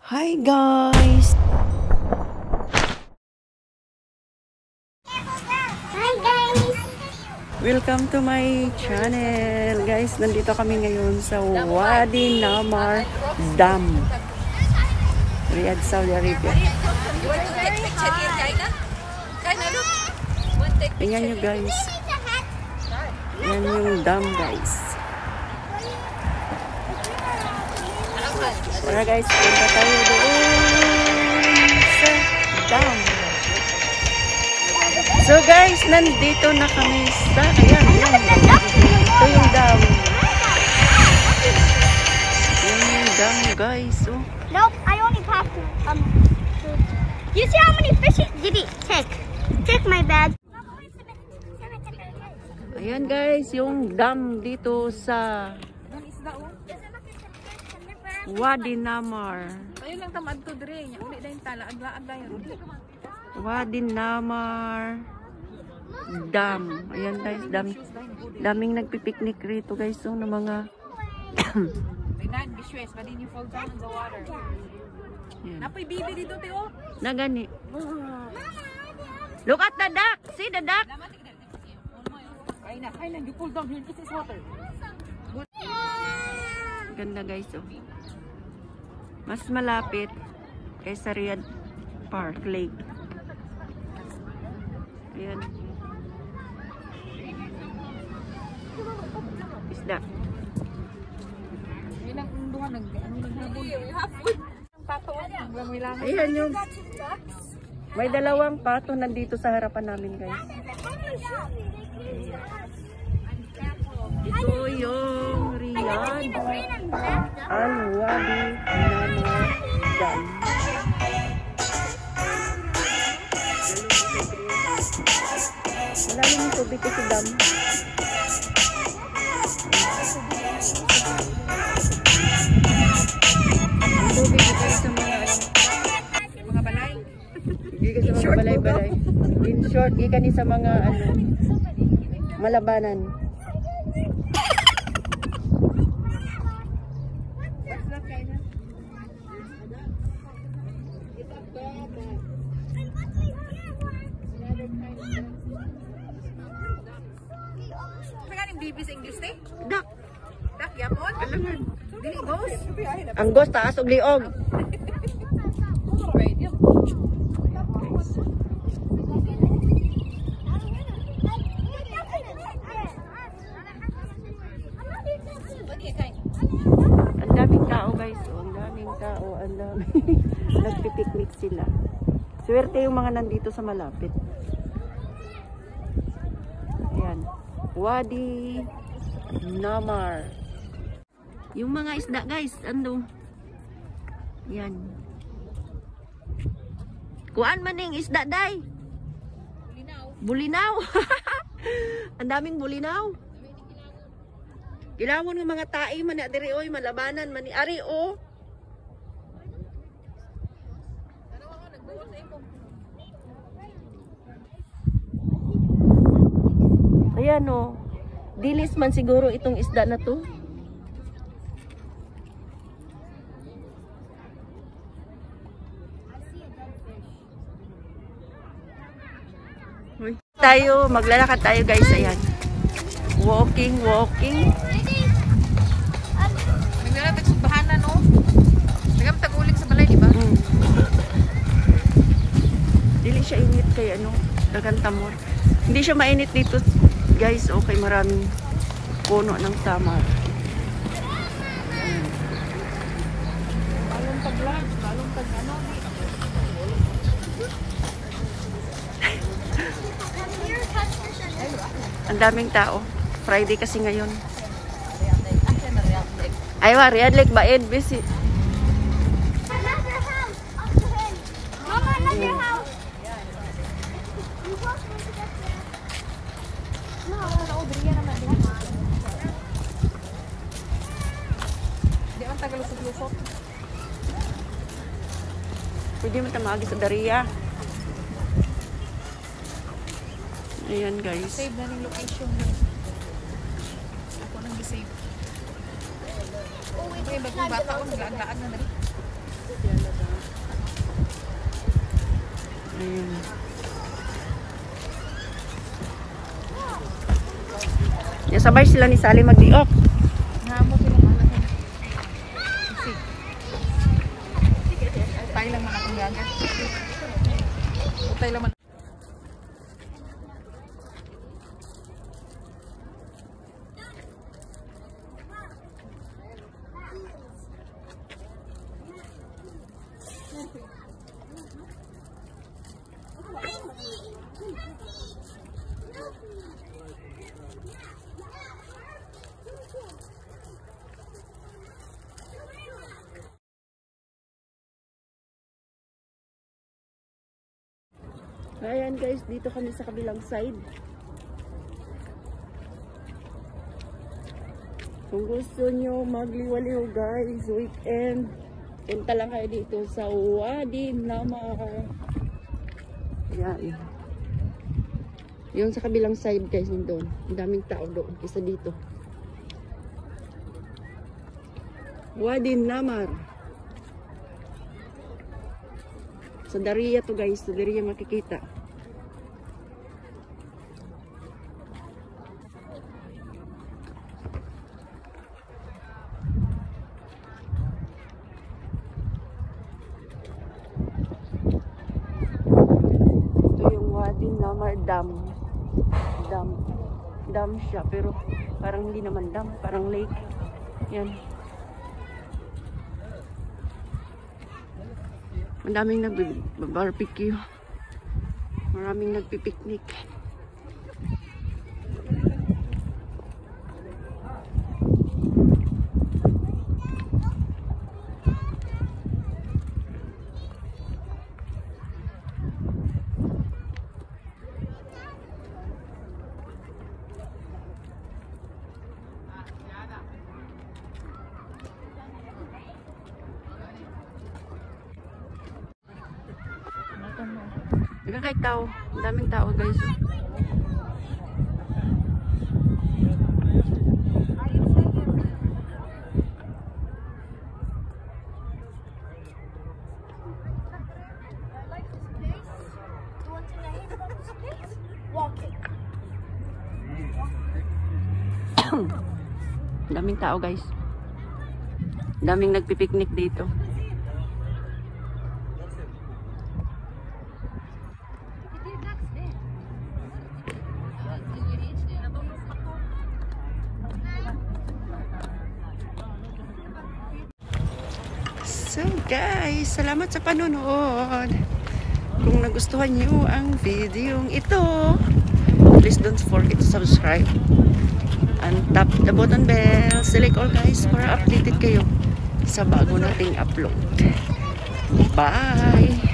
Hi guys! Hi guys! Welcome to my channel. Guys, nandito kami ngayon sa Wadi Namar Dam, Riyadh, Saudi Arabia. Tingnan nyo guys. Yan yung dam guys. Tara guys, punta tayo doon sa dam. So guys, nandito na kami sa ayan. Ito yung dam. Yan yung dam guys. Oh. Nope, I only popped You see how many fish did he take? Take my bag. Ayan guys, yung dam dito sa Wadi Namar. Ayun lang tamad to dire nya uli dayon tala aglaag dayon. Wadi Namar Dam. Ayan guys, daming nagpipiknik rito guys. So, ng mga Renan biswes but then you fall down in the water. ayan. Napoy bibi dito te oh. Na gani. Look at the duck. See the duck? Ay na you fall down here this is water. Ganda guys oh. Mas malapit kaysa Riyadh Park Lake. Ayan. Isda. Yun ang unduhan nagbubul. Pato lang wilang. Ayan yung may dalawang pato nandito sa harapan namin guys. Ito yung Riyadh Al-Wadi Namar Dam. Malalim yung tubig kasi dam. Ang tubig ito sa Mga balay. Gikan sa mga balay-balay. In short, gikan sa mga malabanan. Magaling bibi sa English te? Dak, Tak yapon. alangan. Dili ghost. Ang ghost taas og liog. Right. Ang daming tao guys. Oh, ang daming tao. Ang daming nagpipiknik sila. Swerte yung mga nandito sa malapit. Ayan. Wadi Namar. Yung mga isda guys. Ando. Yan. Kuan man yung isda day. Bulinaw. Ang daming bulinaw. Kilawon ng mga tae man na diri oy malabanan man ni ari o. Ayan o. Dilis man siguro itong isda na to. Uy. Tayo, maglalakad tayo guys. Ayan. Walking. Nagdala tagsugbahanan no. Nagam taguling sa balay di ba? Dili siya init kay ano, dagan tamor. Hindi siya mainit dito, guys. Okay, maraming puno ng tamar. Balong tag-lunch, balong tag-ano. Ang daming tao. Friday kasi ngayon. Ay, Riyadh Lake Baed, busy. Mama, I love your house. Di man tagalusot-lusot. Pwede mo tamagi sa Daria. Ayan guys. Save na yung location. Ako nang gisave. Okay, bagong bata ko, naglaan-laan na dali. Ayun. Yung sabay sila ni Sally mag-diok. Namo sila mga anak. Utay lang man akong gagas. Utay lang man. Ayan guys, dito kami sa kabilang side. Kung gusto nyo magliwaliw guys, weekend, punta lang kayo dito sa Wadi Namar. Ayan. Yung sa kabilang side guys, doon. Ang daming tao doon, isa dito. Wadi Namar. Sa Daria to guys, sa Daria makikita. Ito yung Wadi Namar Dam. Dam siya, pero parang hindi naman dam, parang lake. Yan. Ang daming nag-barbecue. Maraming nagpipiknik. Kahit tao, daming tao guys. Daming tao guys. Daming nagpipiknik dito. So guys, salamat sa panonood. Kung nagustuhan nyo ang video ito, please don't forget to subscribe and tap the button bell. Select all guys para updated kayo sa bago nating upload. Bye!